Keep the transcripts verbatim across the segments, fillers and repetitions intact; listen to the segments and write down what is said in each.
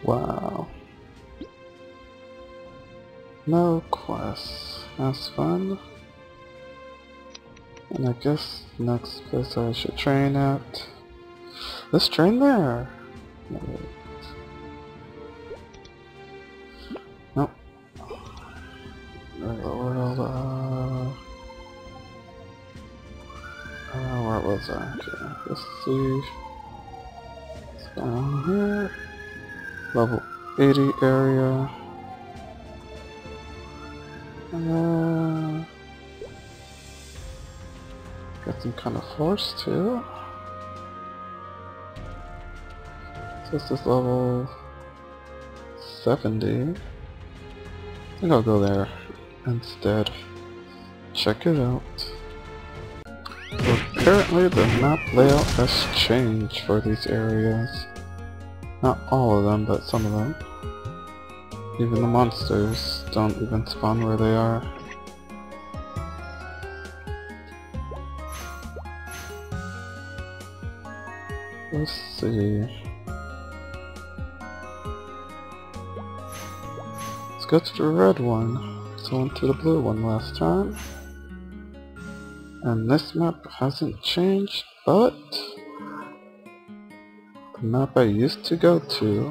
Wow. No quests. That's fun. And I guess next place I should train at. Let's train there. Nope. World, uh, uh, where was I? Okay, let's see. What's going on here? Level eighty area. Uh, got some kind of force too. So this is level seventy. I think I'll go there instead. Check it out. So apparently the map layout has changed for these areas. Not all of them, but some of them. Even the monsters don't even spawn where they are. Let's see. Let's go to the red one. So I went to the blue one last time. And this map hasn't changed, but the map I used to go to,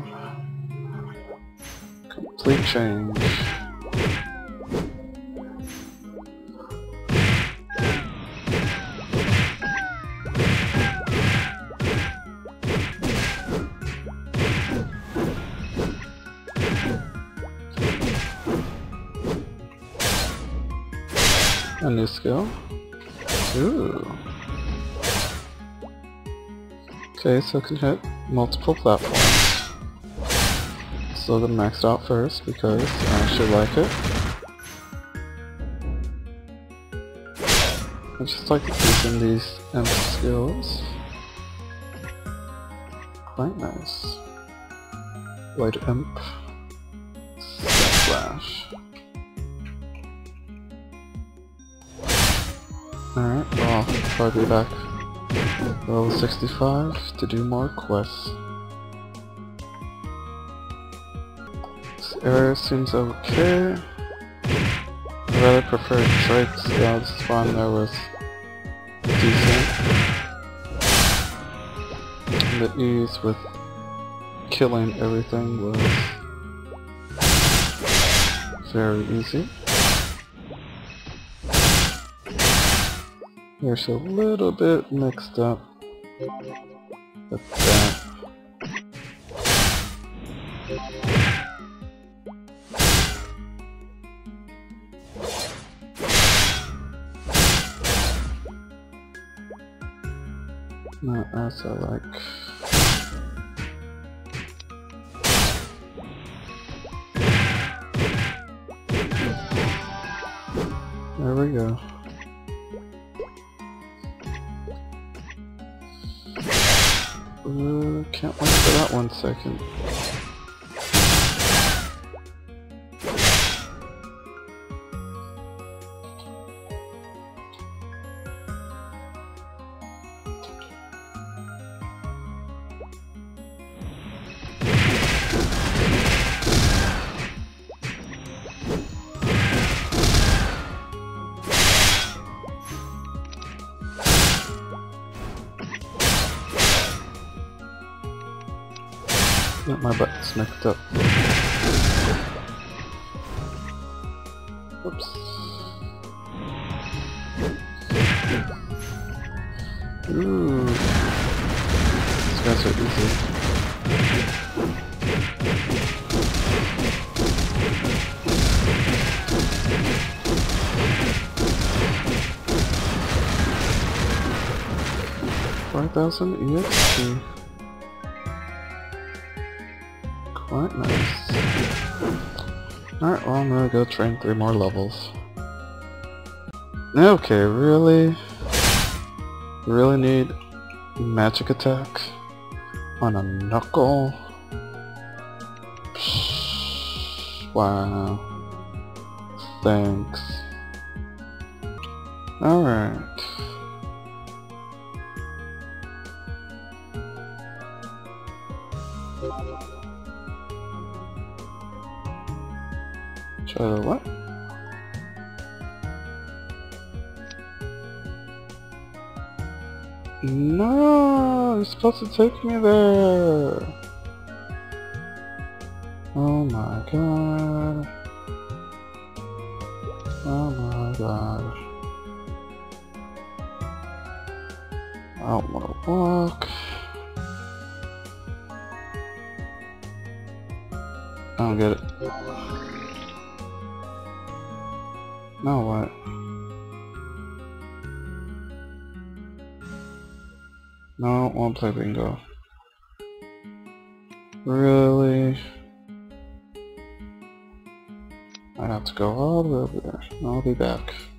complete change. A new skill. Ooh. Okay, so it can hit multiple platforms. Still gonna max it out first because I actually like it. I just like using these imp skills. Quite nice. Light imp. Splash. Alright, well, I'll probably be back level sixty-five to do more quests. This area seems okay. I rather prefer Drake's. Yeah, the spawn there was decent. And the ease with killing everything was very easy. There's a little bit mixed up with that. Not as I like. There we go. Uh, can't wait for that one second. Got my buttons mixed up. Oops. Ooh. These guys are easy. five thousand E X P. Quite nice. Alright, well I'm gonna go train three more levels. Okay, really? Really need magic attack on a knuckle? Psh, wow. Thanks. Alright. Uh, what? No, you're supposed to take me there. Oh my god. Oh my god. I don't wanna walk. I don't get it. Now what? No, I don't want to play bingo. Really? I have to go all the way over there. I'll be back.